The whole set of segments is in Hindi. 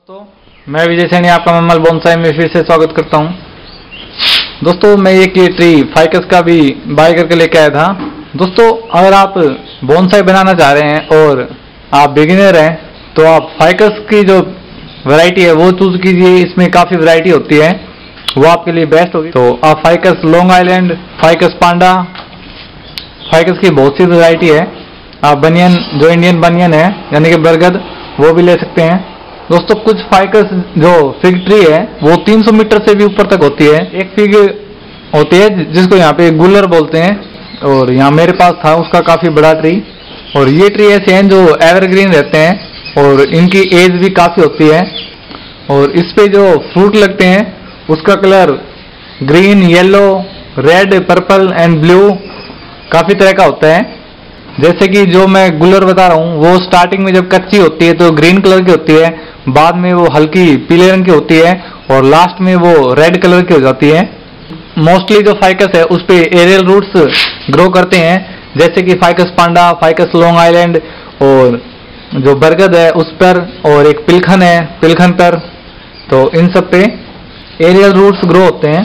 दोस्तों मैं विजय सैनी आपका मम्मल बोनसाई में फिर से स्वागत करता हूं। दोस्तों मैं एक ये ट्री फाइकस का भी बाय करके लेके आया था। दोस्तों अगर आप बोनसाई बनाना चाह रहे हैं और आप बिगिनर हैं तो आप फाइकस की जो वैरायटी है वो चूज कीजिए। इसमें काफ़ी वैरायटी होती है, वो आपके लिए बेस्ट होगी। तो आप ficus long island, ficus panda, ficus की बहुत सी वैरायटी है। आप बनियन जो इंडियन बनियन है यानी कि बरगद, वो भी ले सकते हैं। दोस्तों कुछ फाइकस जो फिग ट्री है वो 300 मीटर से भी ऊपर तक होती है। एक फिग होती है जिसको यहाँ पे गुलर बोलते हैं, और यहाँ मेरे पास था उसका काफ़ी बड़ा ट्री। और ये ट्री ऐसे हैं जो एवरग्रीन रहते हैं और इनकी एज भी काफ़ी होती है। और इस पे जो फ्रूट लगते हैं उसका colour green, yellow, red, purple and blue काफ़ी तरह का होता है। जैसे कि जो मैं गुलर बता रहा हूँ वो स्टार्टिंग में जब कच्ची होती है तो ग्रीन कलर की होती है, बाद में वो हल्की पीले रंग की होती है और लास्ट में वो रेड कलर की हो जाती है। मोस्टली जो फाइकस है उस पे एरियल रूट्स ग्रो करते हैं, जैसे कि ficus panda, ficus long island और जो बरगद है उस पर, और एक पिलखन है पिलखन पर। तो इन सब पे एरियल रूट्स ग्रो होते हैं।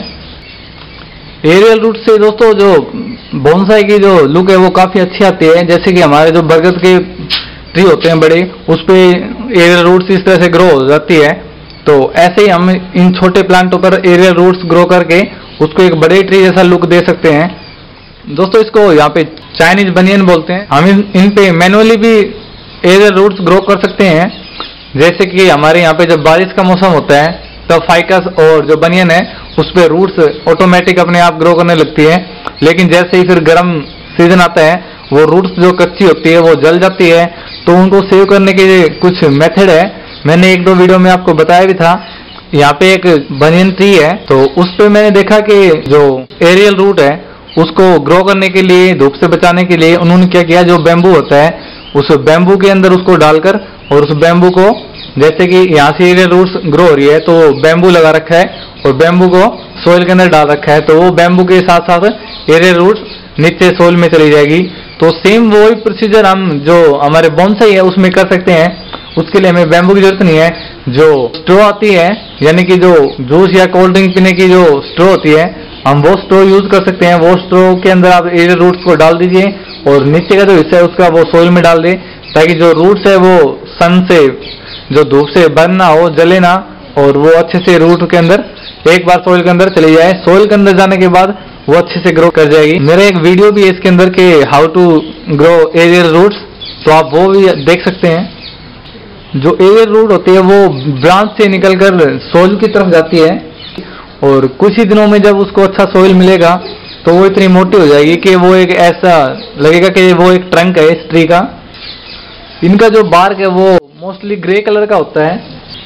एरियल रूट से दोस्तों जो बोनसाई की जो लुक है वो काफ़ी अच्छी आती है। जैसे कि हमारे जो बरगद के ट्री होते हैं बड़े, उस पे एरियल रूट्स इस तरह से ग्रो हो जाती है। तो ऐसे ही हम इन छोटे प्लांटों पर एरियल रूट्स ग्रो करके उसको एक बड़े ट्री जैसा लुक दे सकते हैं। दोस्तों इसको यहाँ पे चाइनीज बनियन बोलते हैं। हम इन पे मैनुअली भी एरियल रूट्स ग्रो कर सकते हैं। जैसे कि हमारे यहाँ पे जब बारिश का मौसम होता है तब फाइकस और जो बनियन है उस पर रूट्स ऑटोमेटिक अपने आप ग्रो करने लगती है। लेकिन जैसे ही फिर गर्म सीजन आता है वो रूट्स जो कच्ची होती है वो जल जाती है। तो उनको सेव करने के लिए कुछ मेथड है, मैंने एक दो वीडियो में आपको बताया भी था। यहाँ पे एक बनियन ट्री है तो उस पे मैंने देखा कि जो एरियल रूट है उसको ग्रो करने के लिए, धूप से बचाने के लिए उन्होंने क्या किया, जो बैम्बू होता है उस बैम्बू के अंदर उसको डालकर और उस बैम्बू को, जैसे कि यहाँ से एरियल रूट्स ग्रो हो रही है तो बैम्बू लगा रखा है और बैम्बू को सोइल के अंदर डाल रखा है। तो वो बैम्बू के साथ साथ एरियल रूट्स नीचे सोइल में चली जाएगी। तो सेम वही प्रोसीजर हम जो हमारे बोनसाई है उसमें कर सकते हैं। उसके लिए हमें बैम्बू की जरूरत नहीं है। जो स्ट्रॉ आती है यानी कि जो जूस या कोल्ड ड्रिंक पीने की जो स्ट्रॉ होती है हम वो स्ट्रॉ यूज कर सकते हैं। वो स्ट्रॉ के अंदर आप एरियल रूट्स को डाल दीजिए और नीचे का जो हिस्सा है उसका वो सोइल में डाल दें, ताकि जो रूट्स है वो सन से, जो धूप से बर्न ना हो, जले ना, और वो अच्छे से रूट के अंदर एक बार सोइल के अंदर चली जाए। सोइल के अंदर जाने के बाद वो अच्छे से ग्रो कर जाएगी। मेरा एक वीडियो भी है इसके अंदर के how to grow aerial roots, तो आप वो भी देख सकते हैं। जो एरियल रूट होती है वो ब्रांच से निकलकर सोइल की तरफ जाती है और कुछ ही दिनों में जब उसको अच्छा सोइल मिलेगा तो वो इतनी मोटी हो जाएगी कि वो एक ऐसा लगेगा कि वो एक ट्रंक है इस ट्री का। इनका जो बार्क है वो मोस्टली ग्रे कलर का होता है।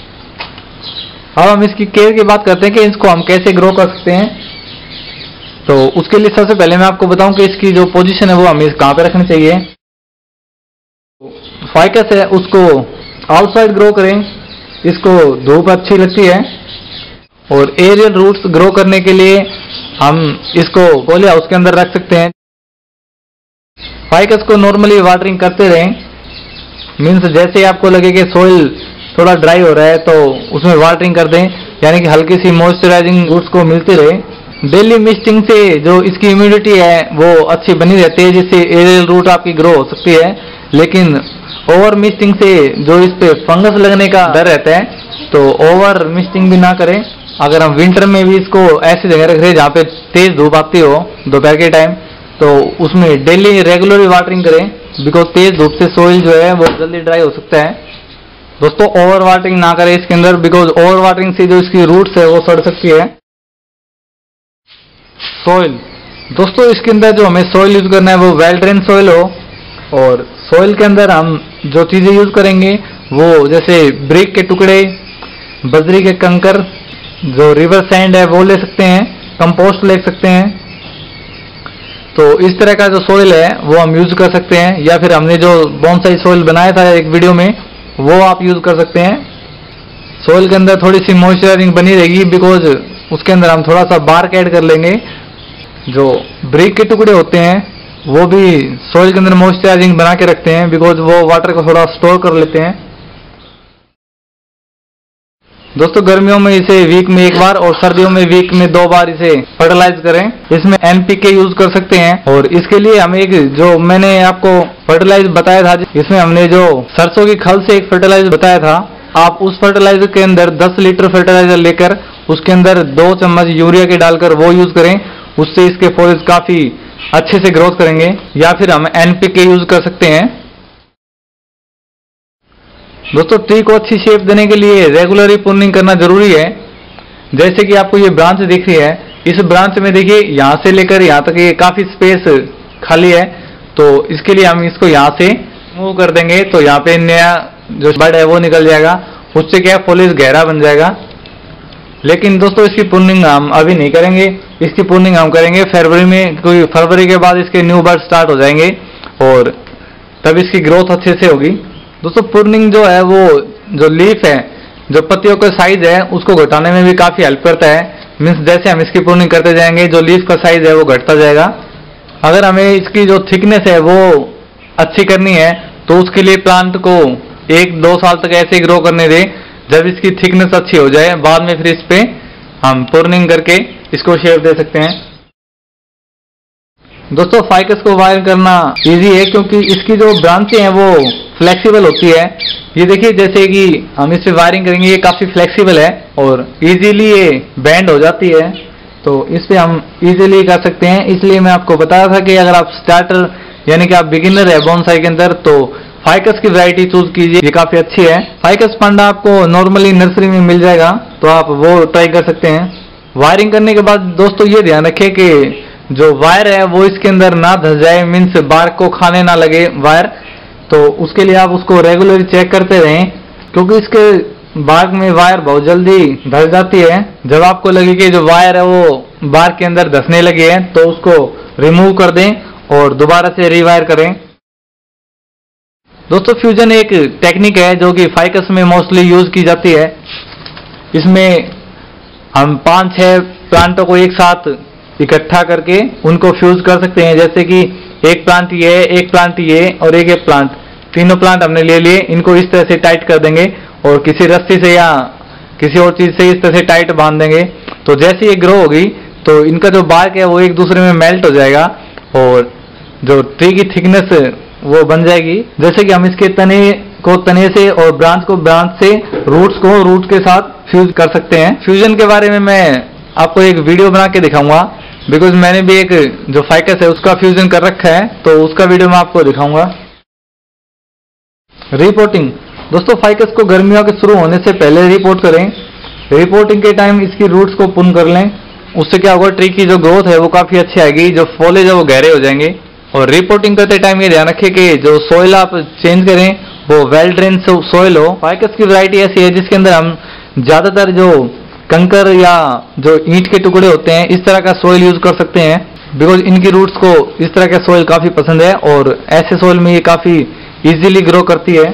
अब हम इसकी केयर की बात करते हैं कि इसको हम कैसे ग्रो कर सकते हैं। तो उसके लिए सबसे पहले मैं आपको बताऊं कि इसकी जो पोजीशन है वो हमें कहाँ पे रखनी चाहिए। फाइकस है उसको आउटसाइड ग्रो करें, इसको धूप अच्छी लगती है। और एरियल रूट्स ग्रो करने के लिए हम इसको पॉली हाउस के अंदर रख सकते हैं। फाइकस को नॉर्मली वाटरिंग करते रहें, मीन्स जैसे ही आपको लगे कि सोइल थोड़ा ड्राई हो रहा है तो उसमें वाटरिंग कर दें, यानी कि हल्की सी मॉइस्चराइजिंग रूट्स को मिलती रहे। डेली मिस्टिंग से जो इसकी इम्यूनिटी है वो अच्छी बनी रहती है, जिससे एरियल रूट आपकी ग्रो हो सकती है। लेकिन ओवर मिस्टिंग से जो इस पे फंगस लगने का डर रहता है, तो ओवर मिस्टिंग भी ना करें। अगर हम विंटर में भी इसको ऐसी जगह रख रहे जहाँ पे तेज धूप आती हो दोपहर के टाइम, तो उसमें डेली रेगुलरली वाटरिंग करें, बिकॉज तेज धूप से सोइल जो है वो जल्दी ड्राई हो सकता है। दोस्तों ओवर वाटरिंग ना करें इसके अंदर, बिकॉज ओवर वाटरिंग से जो इसकी रूट्स है वो सड़ सकती है। सोइल, दोस्तों इसके अंदर जो हमें सोइल यूज करना है वो वेल ड्रेन सोइल हो। और सोइल के अंदर हम जो चीजें यूज करेंगे वो जैसे ब्रिक के टुकड़े, बजरी के कंकर, जो रिवर सैंड है वो ले सकते हैं, कंपोस्ट ले सकते हैं। तो इस तरह का जो सोइल है वो हम यूज कर सकते हैं, या फिर हमने जो बोनसाई सोइल बनाया था एक वीडियो में वो आप यूज कर सकते हैं। सोइल के अंदर थोड़ी सी मॉइस्चराइजिंग बनी रहेगी, बिकॉज उसके अंदर हम थोड़ा सा बार्क ऐड कर लेंगे। जो ब्रिक के टुकड़े होते हैं वो भी सोइल के अंदर मॉइस्चराइजिंग बना के रखते हैं, बिकॉज वो वाटर को थोड़ा स्टोर कर लेते हैं। दोस्तों गर्मियों में इसे वीक में एक बार और सर्दियों में वीक में 2 बार इसे फर्टिलाइज करें। इसमें एनपीके यूज कर सकते हैं और इसके लिए हम एक जो मैंने आपको फर्टिलाइज बताया था, इसमें हमने जो सरसों की खल से एक फर्टिलाइजर बताया था, आप उस फर्टिलाइजर के अंदर 10 लीटर फर्टिलाइजर लेकर उसके अंदर 2 चम्मच यूरिया के डालकर वो यूज करें। उससे इसके फॉलिज काफी अच्छे से ग्रोथ करेंगे। या फिर हम एनपीके यूज कर सकते हैं। दोस्तों ट्री को अच्छी शेप देने के लिए रेगुलरली प्रूनिंग करना जरूरी है। जैसे कि आपको ये ब्रांच दिख रही है, इस ब्रांच में देखिए यहाँ से लेकर यहाँ तक ये काफी स्पेस खाली है, तो इसके लिए हम इसको यहाँ से मूव कर देंगे तो यहाँ पे नया जो बड है वो निकल जाएगा। उससे क्या फॉलिज गहरा बन जाएगा। लेकिन दोस्तों इसकी प्रूनिंग हम अभी नहीं करेंगे, इसकी प्रूनिंग हम करेंगे फरवरी में, क्योंकि फरवरी के बाद इसके न्यू बर्ड स्टार्ट हो जाएंगे और तब इसकी ग्रोथ अच्छे से होगी। दोस्तों प्रूनिंग जो है वो जो लीफ है, जो पत्तियों का साइज है उसको घटाने में भी काफी हेल्प करता है। मीन्स जैसे हम इसकी प्रूनिंग करते जाएंगे जो लीफ का साइज है वो घटता जाएगा। अगर हमें इसकी जो थिकनेस है वो अच्छी करनी है तो उसके लिए प्लांट को 1-2 साल तक ऐसे ग्रो करने दें। जब इसकी थिकनेस अच्छी हो जाए बाद में फिर इस पे हम प्रूनिंग करके इसको शेप दे सकते हैं। दोस्तों फाइकस को वायर करना इजी है क्योंकि इसकी जो ब्रांचें हैं वो फ्लेक्सिबल होती है। ये देखिए जैसे कि हम इस पे वायरिंग करेंगे ये काफी फ्लेक्सिबल है और इजीली ये बेंड हो जाती है, तो इस पे हम इजीली कर सकते हैं। इसलिए मैं आपको बताया था कि अगर आप स्टार्टर यानी कि आप बिगिनर है बोनसाई के अंदर तो फाइकस की वैरायटी चूज कीजिए, ये काफी अच्छी है। फाइकस पंडा आपको नॉर्मली नर्सरी में मिल जाएगा तो आप वो ट्राई कर सकते हैं। वायरिंग करने के बाद दोस्तों ये ध्यान रखें कि जो वायर है वो इसके अंदर ना धस जाए, मीन्स बार्क को खाने ना लगे वायर, तो उसके लिए आप उसको रेगुलरली चेक करते रहें क्योंकि इसके बार्क में वायर बहुत जल्दी धस जाती है। जब आपको लगे कि जो वायर है वो बार्क के अंदर धसने लगी है तो उसको रिमूव कर दें और दोबारा से रिवायर करें। दोस्तों फ्यूजन एक टेक्निक है जो कि फाइकस में मोस्टली यूज की जाती है। इसमें हम 5-6 प्लांटों को एक साथ इकट्ठा करके उनको फ्यूज कर सकते हैं। जैसे कि एक प्लांट ये, एक प्लांट ये और एक प्लांट, तीनों प्लांट हमने ले लिए। इनको इस तरह से टाइट कर देंगे और किसी रस्सी से या किसी और चीज से इस तरह से टाइट बांध देंगे। तो जैसे ये ग्रो होगी तो इनका जो बार्क है वो एक दूसरे में मेल्ट हो जाएगा और जो ट्री की थिकनेस वो बन जाएगी। जैसे कि हम इसके तने को तने से और ब्रांच को ब्रांच से, रूट्स को रूट के साथ फ्यूज कर सकते हैं। फ्यूजन के बारे में मैं आपको एक वीडियो बना के दिखाऊंगा बिकॉज मैंने भी एक जो फाइकस है उसका फ्यूजन कर रखा है, तो उसका वीडियो मैं आपको दिखाऊंगा। रिपोर्टिंग दोस्तों फाइकस को गर्मियों के शुरू होने से पहले रिपोर्ट करें। रिपोर्टिंग के टाइम इसकी रूट्स को पुन कर लें, उससे क्या होगा ट्री की जो ग्रोथ है वो काफी अच्छी आएगी, जो फॉलेज है वो गहरे हो जाएंगे। और रिपोर्टिंग करते टाइम ये ध्यान रखिए कि जो सोइल आप चेंज करें वो वेल ड्रेन सोइल हो। फाइकस की वैरायटी ऐसी है जिसके अंदर हम ज्यादातर जो कंकर या जो ईंट के टुकड़े होते हैं इस तरह का सोइल यूज कर सकते हैं बिकॉज इनकी रूट्स को इस तरह का सोइल काफी पसंद है और ऐसे सोइल में ये काफी इजीली ग्रो करती है।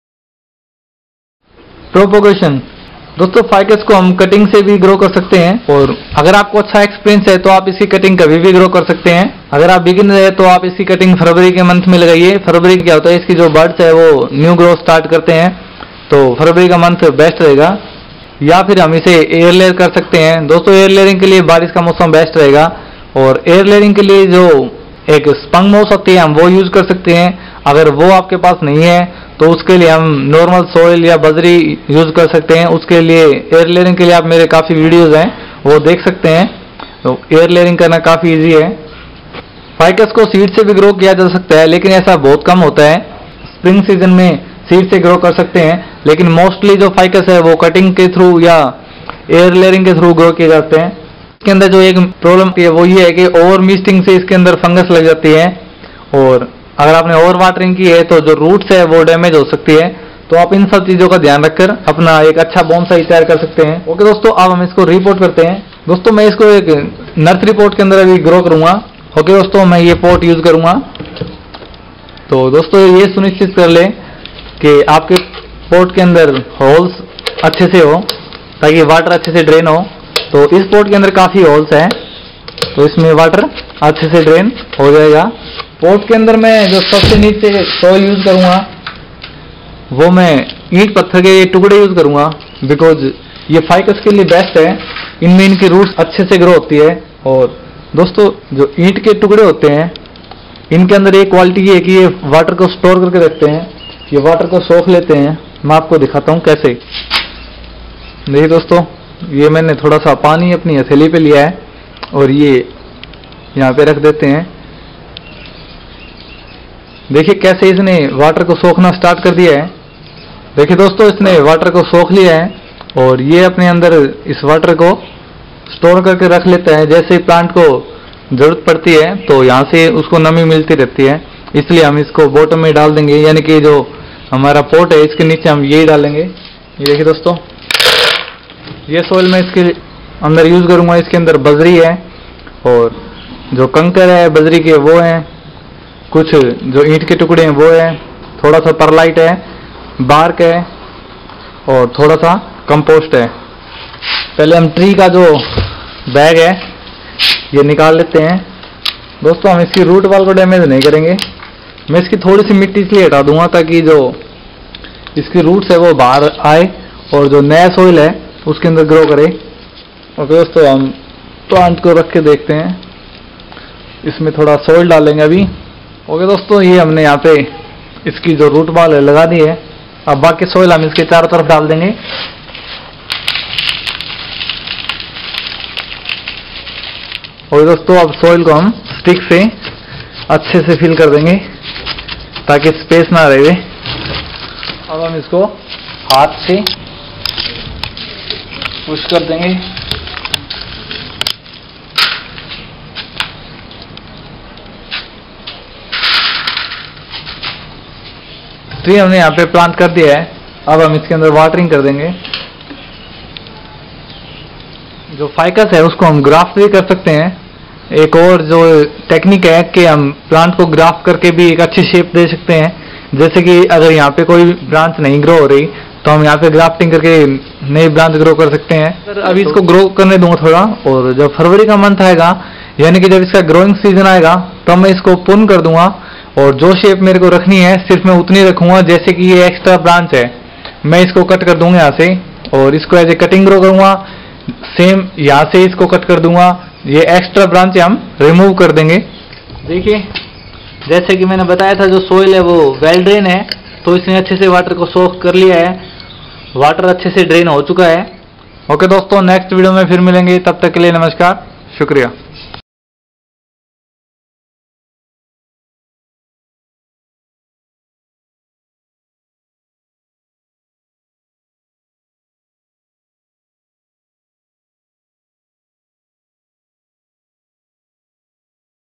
प्रोपोगेशन दोस्तों फाइकस को हम कटिंग से भी ग्रो कर सकते हैं और अगर आपको अच्छा एक्सपीरियंस है तो आप इसकी कटिंग कभी भी ग्रो कर सकते हैं। अगर आप बिगिनर है तो आप इसकी कटिंग फरवरी के मंथ में लगाइए। फरवरी क्या होता है इसकी जो बर्ड्स है वो न्यू ग्रो स्टार्ट करते हैं, तो फरवरी का मंथ बेस्ट रहेगा। या फिर हम इसे एयर लेयर कर सकते हैं। दोस्तों एयर लेयरिंग के लिए बारिश का मौसम बेस्ट रहेगा और एयर लेयरिंग के लिए जो एक स्पंग मोस होती है हम वो यूज कर सकते हैं। अगर वो आपके पास नहीं है तो उसके लिए हम नॉर्मल सोइल या बजरी यूज कर सकते हैं। उसके लिए एयर लेयरिंग के लिए आप मेरे काफी वीडियोस हैं वो देख सकते हैं, तो एयर लेयरिंग करना काफी इजी है। फाइकस को सीड से भी ग्रो किया जा सकता है लेकिन ऐसा बहुत कम होता है। स्प्रिंग सीजन में सीड से ग्रो कर सकते हैं लेकिन मोस्टली जो फाइकस है वो कटिंग के थ्रू या एयर लेयरिंग के थ्रू ग्रो किए जाते हैं। इसके अंदर जो एक प्रॉब्लम है वो ये है कि ओवर मिस्टिंग से इसके अंदर फंगस लग जाती है और अगर आपने ओवर वाटरिंग की है तो जो रूट्स है वो डैमेज हो सकती है। तो आप इन सब चीजों का ध्यान रखकर अपना एक अच्छा बोनसाई तैयार कर सकते हैं। ओके दोस्तों अब हम इसको रिपोर्ट करते हैं। दोस्तों मैं इसको एक नर्सरी पॉट के अंदर अभी ग्रो करूंगा। ओके दोस्तों मैं ये पॉट यूज करूंगा। तो दोस्तों ये सुनिश्चित कर ले कि आपके पॉट के अंदर होल्स अच्छे से हो ताकि वाटर अच्छे से ड्रेन हो। तो इस पॉट के अंदर काफी होल्स हैं तो इसमें वाटर अच्छे से ड्रेन हो जाएगा। पॉट के अंदर मैं जो सबसे नीचे सॉइल यूज करूंगा वो मैं ईंट पत्थर के टुकड़े यूज करूंगा बिकॉज ये फाइकस के लिए बेस्ट है। इनमें इनकी रूट्स अच्छे से ग्रो होती है। और दोस्तों जो ईंट के टुकड़े होते हैं इनके अंदर एक क्वालिटी ये है कि ये वाटर को स्टोर करके रखते हैं, ये वाटर को सोख लेते हैं। मैं आपको दिखाता हूँ कैसे। देखिए दोस्तों, ये मैंने थोड़ा सा पानी अपनी हथेली पे लिया है और ये यहाँ पे रख देते हैं। देखिए कैसे इसने वाटर को सोखना स्टार्ट कर दिया है। देखिए दोस्तों, इसने वाटर को सोख लिया है और ये अपने अंदर इस वाटर को स्टोर करके रख लेता है। जैसे ही प्लांट को जरूरत पड़ती है तो यहाँ से उसको नमी मिलती रहती है, इसलिए हम इसको बॉटम में डाल देंगे, यानी कि जो हमारा पोट है इसके नीचे हम यही डालेंगे। ये देखिए दोस्तों, ये सोइल मैं इसके अंदर यूज करूंगा। इसके अंदर बजरी है और जो कंकर है बजरी के वो हैं, कुछ जो ईंट के टुकड़े हैं वो है, थोड़ा सा परलाइट है, बार्क है और थोड़ा सा कंपोस्ट है। पहले हम ट्री का जो बैग है ये निकाल लेते हैं। दोस्तों, हम इसकी रूट वाल को डैमेज नहीं करेंगे। मैं इसकी थोड़ी सी मिट्टी इसलिए हटा दूंगा ताकि जो इसकी रूट्स है वो बाहर आए और जो नया सोइल है उसके अंदर ग्रो करे। ओके दोस्तों, हम प्लांट को रख के देखते हैं। इसमें थोड़ा सोइल डालेंगे अभी। ओके दोस्तों, ये हमने यहाँ पे इसकी जो रूट बॉल है लगा दी है। अब बाकी सोइल हम इसके चारों तरफ डाल देंगे। और दोस्तों, अब सोइल को हम स्टिक से अच्छे से फिल कर देंगे ताकि स्पेस ना रहे। अब हम इसको हाथ से पुश कर देंगे। ट्री हमने यहाँ पे प्लांट कर दिया है। अब हम इसके अंदर वाटरिंग कर देंगे। जो फाइकस है उसको हम ग्राफ्ट भी कर सकते हैं। एक और जो टेक्निक है कि हम प्लांट को ग्राफ्ट करके भी एक अच्छी शेप दे सकते हैं। जैसे कि अगर यहाँ पे कोई ब्रांच नहीं ग्रो हो रही तो हम यहाँ पे ग्राफ्टिंग करके नई ब्रांच ग्रो कर सकते हैं। सर अभी इसको ग्रो करने दूंगा थोड़ा, और जब फरवरी का मंथ आएगा यानी कि जब इसका ग्रोइंग सीजन आएगा तब मैं इसको पुन कर दूंगा और जो शेप मेरे को रखनी है सिर्फ मैं उतनी रखूंगा। जैसे कि ये एक्स्ट्रा ब्रांच है मैं इसको कट कर दूंगा यहाँ से और इसको एज ए कटिंग ग्रो करूंगा। सेम यहाँ से इसको कट कर दूंगा। ये एक्स्ट्रा ब्रांच हम रिमूव कर देंगे। देखिए जैसे कि मैंने बताया था जो सोइल है वो वेल ड्रेन है, तो इसने अच्छे से वाटर को सोख कर लिया है। वाटर अच्छे से ड्रेन हो चुका है। ओके दोस्तों, नेक्स्ट वीडियो में फिर मिलेंगे। तब तक के लिए नमस्कार, शुक्रिया।